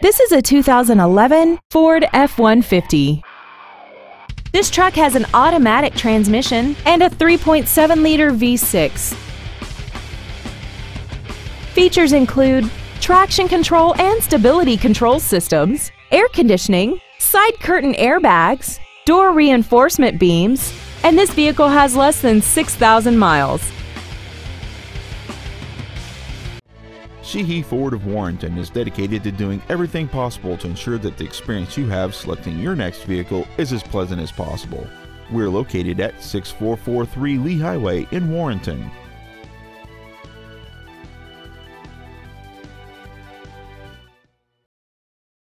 This is a 2011 Ford F-150. This truck has an automatic transmission and a 3.7-liter V6. Features include traction control and stability control systems, air conditioning, side curtain airbags, door reinforcement beams, and this vehicle has less than 6,000 miles. Sheehy Ford of Warrenton is dedicated to doing everything possible to ensure that the experience you have selecting your next vehicle is as pleasant as possible. We're located at 6443 Lee Highway in Warrenton.